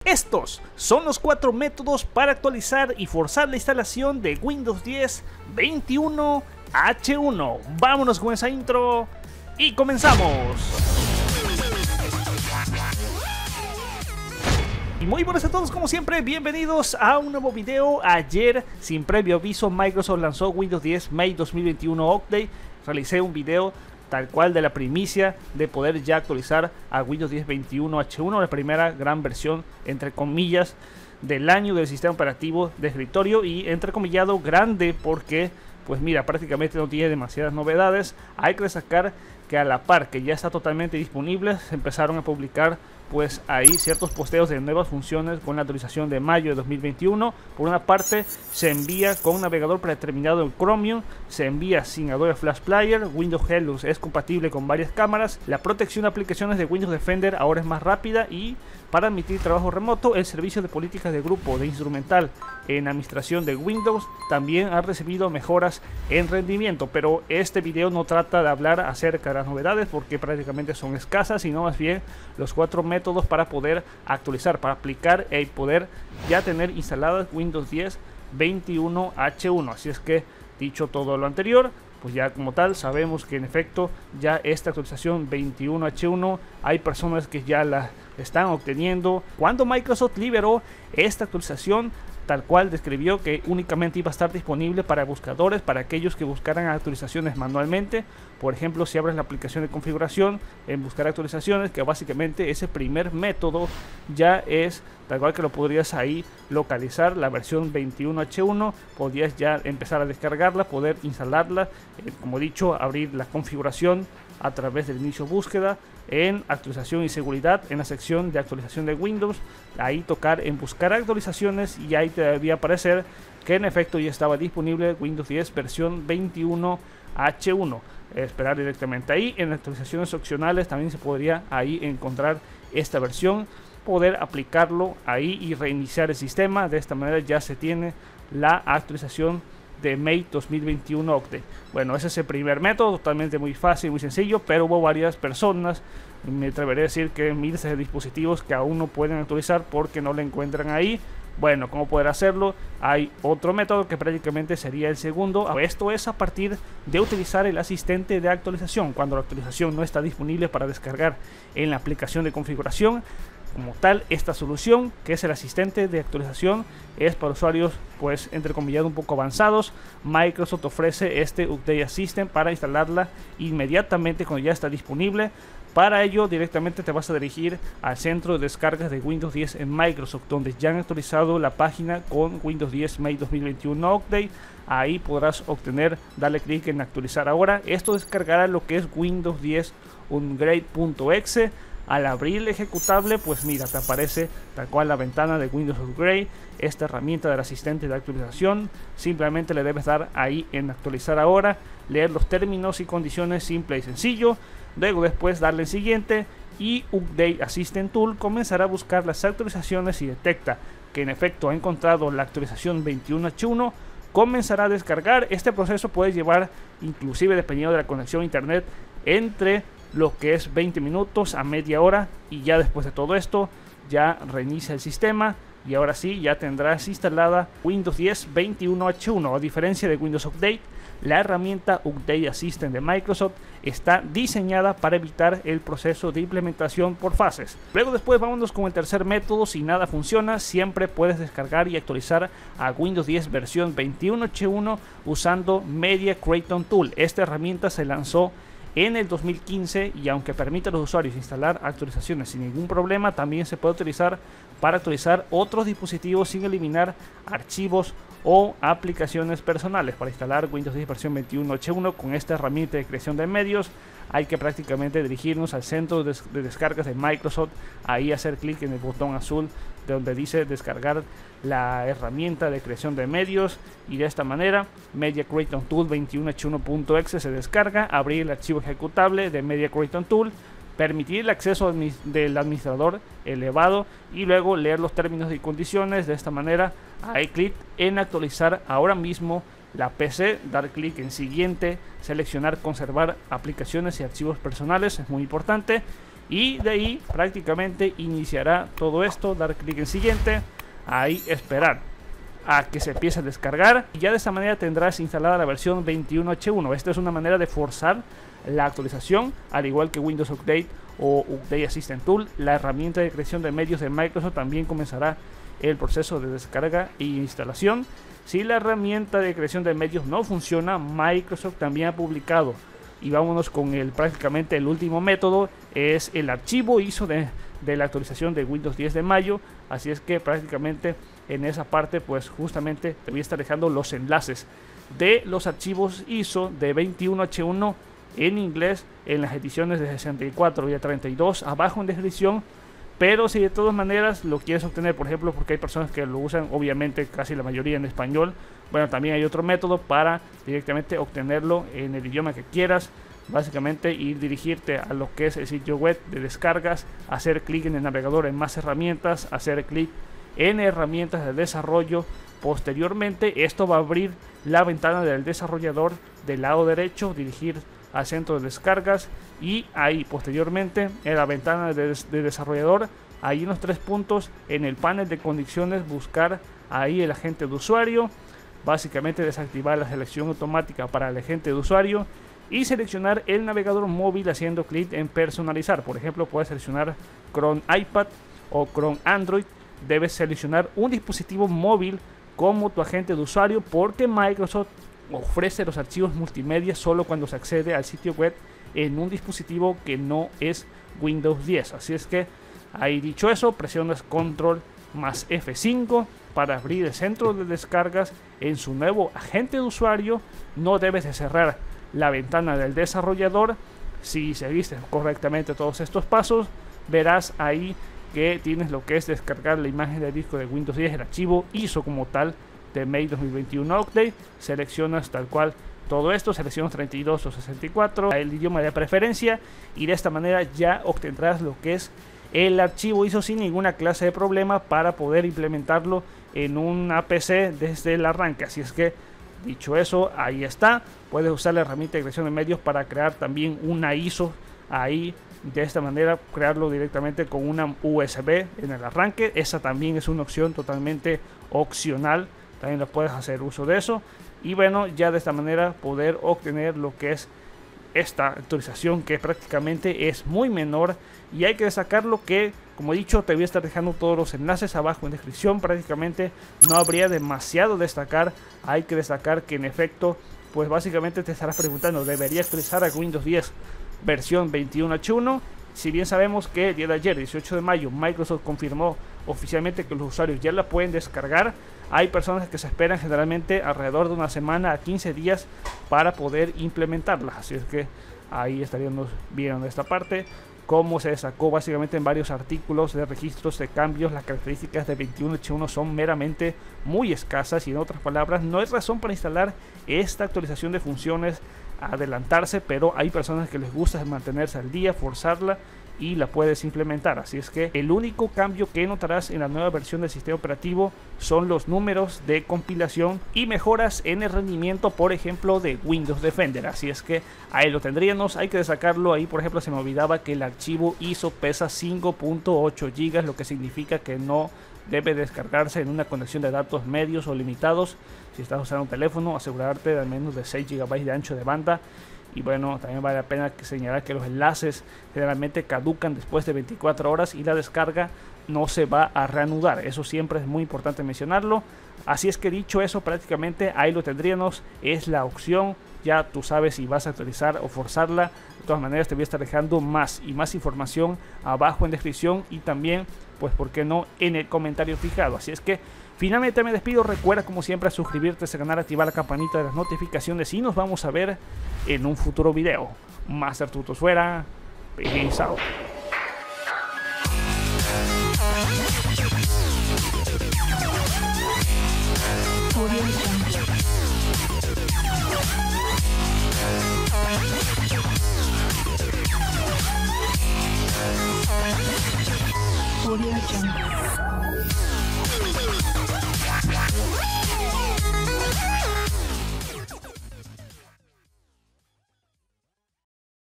Estos son los 4 métodos para actualizar y forzar la instalación de Windows 10 21H1. Vámonos con esa intro y comenzamos. Y muy buenas a todos, como siempre, bienvenidos a un nuevo video. Ayer, sin previo aviso, Microsoft lanzó Windows 10 May 2021 Update. Realicé un video tal cual de la primicia de poder ya actualizar a Windows 10 21H1, la primera gran versión, entre comillas, del año del sistema operativo de escritorio, y entrecomillado grande porque, pues mira, prácticamente no tiene demasiadas novedades. Hay que destacar que a la par que ya está totalmente disponible, se empezaron a publicar pues ahí ciertos posteos de nuevas funciones con la actualización de mayo de 2021. Por una parte, se envía con un navegador predeterminado en Chromium, se envía sin Adobe Flash Player, Windows Hello es compatible con varias cámaras, la protección de aplicaciones de Windows Defender ahora es más rápida, y para admitir trabajo remoto, el servicio de políticas de grupo de instrumental en administración de Windows también ha recibido mejoras en rendimiento. Pero este video no trata de hablar acerca de las novedades porque prácticamente son escasas, sino más bien los 4 métodos para poder actualizar, para aplicar y poder ya tener instaladas Windows 10 21H1. Así es que, dicho todo lo anterior, pues ya como tal sabemos que en efecto ya esta actualización 21H1 hay personas que ya la están obteniendo. Cuando Microsoft liberó esta actualización, tal cual describió que únicamente iba a estar disponible para buscadores, para aquellos que buscaran actualizaciones manualmente. Por ejemplo, si abres la aplicación de configuración en buscar actualizaciones, que básicamente ese primer método ya es tal cual que lo podrías ahí localizar, la versión 21H1, podrías ya empezar a descargarla, poder instalarla, como he dicho, abrir la configuración a través del inicio búsqueda en actualización y seguridad, en la sección de actualización de Windows, ahí tocar en buscar actualizaciones y ahí te debía aparecer que en efecto ya estaba disponible Windows 10 versión 21H1. Esperar directamente ahí. En actualizaciones opcionales también se podría ahí encontrar esta versión, poder aplicarlo ahí y reiniciar el sistema. De esta manera ya se tiene la actualización de May 2021 Update. Bueno, ese es el primer método, totalmente muy fácil, muy sencillo, pero hubo varias personas, me atreveré a decir que miles de dispositivos que aún no pueden actualizar porque no lo encuentran ahí. Bueno, ¿cómo poder hacerlo? Hay otro método que prácticamente sería el segundo. Esto es a partir de utilizar el asistente de actualización. Cuando la actualización no está disponible para descargar en la aplicación de configuración, como tal, esta solución, que es el asistente de actualización, es para usuarios pues entrecomillado un poco avanzados. Microsoft ofrece este Update Assistant para instalarla inmediatamente cuando ya está disponible. Para ello, directamente te vas a dirigir al centro de descargas de Windows 10 en Microsoft, donde ya han actualizado la página con Windows 10 May 2021 Update. Ahí podrás obtener, darle clic en actualizar ahora. Esto descargará lo que es Windows 10 Upgrade.exe. Al abrir el ejecutable, pues mira, te aparece tal cual la ventana de Windows Upgrade, esta herramienta del asistente de actualización. Simplemente le debes dar ahí en actualizar ahora, leer los términos y condiciones, simple y sencillo. Luego después darle en siguiente y Update Assistant Tool comenzará a buscar las actualizaciones y detecta que en efecto ha encontrado la actualización 21H1. Comenzará a descargar. Este proceso puede llevar, inclusive dependiendo de la conexión a internet, entre lo que es 20 minutos a media hora, y ya después de todo esto ya reinicia el sistema y ahora sí ya tendrás instalada Windows 10 21H1. A diferencia de Windows Update, la herramienta Update Assistant de Microsoft está diseñada para evitar el proceso de implementación por fases. Luego después vámonos con el tercer método. Si nada funciona, siempre puedes descargar y actualizar a Windows 10 versión 21H1 usando Media Creator Tool. Esta herramienta se lanzó en el 2015 y aunque permite a los usuarios instalar actualizaciones sin ningún problema, también se puede utilizar para actualizar otros dispositivos sin eliminar archivos o aplicaciones personales. Para instalar Windows 10 versión 21H1 con esta herramienta de creación de medios, hay que prácticamente dirigirnos al centro de descargas de Microsoft, ahí hacer clic en el botón azul de donde dice descargar la herramienta de creación de medios, y de esta manera Media Creator Tool 21h1.exe se descarga, abrir el archivo ejecutable de Media Creator Tool, permitir el acceso del administrador elevado y luego leer los términos y condiciones. De esta manera hay clic en actualizar ahora mismo la PC, dar clic en siguiente, seleccionar conservar aplicaciones y archivos personales, es muy importante, y de ahí prácticamente iniciará todo esto, dar clic en siguiente, ahí esperar a que se empiece a descargar y ya de esta manera tendrás instalada la versión 21H1. Esta es una manera de forzar la actualización, al igual que Windows Update o Update Assistant Tool. La herramienta de creación de medios de Microsoft también comenzará el proceso de descarga e instalación. Si la herramienta de creación de medios no funciona, Microsoft también ha publicado, y vámonos con prácticamente el último método, es el archivo ISO de la actualización de Windows 10 de mayo. Así es que prácticamente en esa parte pues justamente te voy a estar dejando los enlaces de los archivos ISO de 21H1 en inglés en las ediciones de 64 y de 32 abajo en descripción. Pero si de todas maneras lo quieres obtener, por ejemplo, porque hay personas que lo usan obviamente casi la mayoría en español, bueno, también hay otro método para directamente obtenerlo en el idioma que quieras. Básicamente ir dirigirte a lo que es el sitio web de descargas, hacer clic en el navegador en más herramientas, hacer clic en herramientas de desarrollo. Posteriormente esto va a abrir la ventana del desarrollador del lado derecho, dirigir al centro de descargas y ahí posteriormente en la ventana de desarrollador, ahí en los 3 puntos en el panel de condiciones, buscar ahí el agente de usuario, básicamente desactivar la selección automática para el agente de usuario y seleccionar el navegador móvil haciendo clic en personalizar. Por ejemplo, puedes seleccionar Chrome iPad o Chrome Android. Debes seleccionar un dispositivo móvil como tu agente de usuario, porque Microsoft ofrece los archivos multimedia solo cuando se accede al sitio web en un dispositivo que no es Windows 10. Así es que ahí, dicho eso, presionas Control más F5 para abrir el centro de descargas en su nuevo agente de usuario. No debes de cerrar la ventana del desarrollador. Si seguiste correctamente todos estos pasos, verás ahí que tienes lo que es descargar la imagen del disco de Windows 10, el archivo ISO como tal de May 2021 Update. Seleccionas tal cual todo esto, seleccionas 32 o 64, el idioma de preferencia, y de esta manera ya obtendrás lo que es el archivo ISO sin ninguna clase de problema para poder implementarlo en una PC desde el arranque. Así es que, dicho eso, ahí está. Puedes usar la herramienta de creación de medios para crear también una ISO ahí. De esta manera crearlo directamente con una USB en el arranque. Esa también es una opción totalmente opcional. También lo puedes hacer uso de eso. Y bueno, ya de esta manera poder obtener lo que es esta actualización, que prácticamente es muy menor. Y hay que destacarlo que, como he dicho, te voy a estar dejando todos los enlaces abajo en descripción. Prácticamente no habría demasiado destacar. Hay que destacar que en efecto, pues básicamente te estarás preguntando, ¿debería actualizar a Windows 10 versión 21H1? Si bien sabemos que el día de ayer, 18 de mayo, Microsoft confirmó oficialmente que los usuarios ya la pueden descargar, hay personas que se esperan generalmente alrededor de una semana a 15 días para poder implementarla. Así es que ahí estaríamos viendo esta parte, cómo se destacó básicamente en varios artículos de registros de cambios. Las características de 21H1 son meramente muy escasas, y en otras palabras no hay razón para instalar esta actualización de funciones, adelantarse, pero hay personas que les gusta mantenerse al día, forzarla, y la puedes implementar. Así es que el único cambio que notarás en la nueva versión del sistema operativo son los números de compilación y mejoras en el rendimiento, por ejemplo, de Windows Defender. Así es que ahí lo tendríamos. Hay que destacarlo. Ahí, por ejemplo, se me olvidaba que el archivo ISO pesa 5.8 GB, lo que significa que no debe descargarse en una conexión de datos medios o limitados. Si estás usando un teléfono, asegurarte de al menos de 6 GB de ancho de banda. Y bueno, también vale la pena señalar que los enlaces generalmente caducan después de 24 horas y la descarga no se va a reanudar. Eso siempre es muy importante mencionarlo. Así es que, dicho eso, prácticamente ahí lo tendríamos. Es la opción. Ya tú sabes si vas a actualizar o forzarla. De todas maneras, te voy a estar dejando más y más información abajo en descripción, y también, pues, ¿por qué no?, en el comentario fijado. Así es que finalmente me despido. Recuerda, como siempre, suscribirte a este canal, activar la campanita de las notificaciones, y nos vamos a ver en un futuro video. Master Tutos fuera. Peace out. Audio Jungle.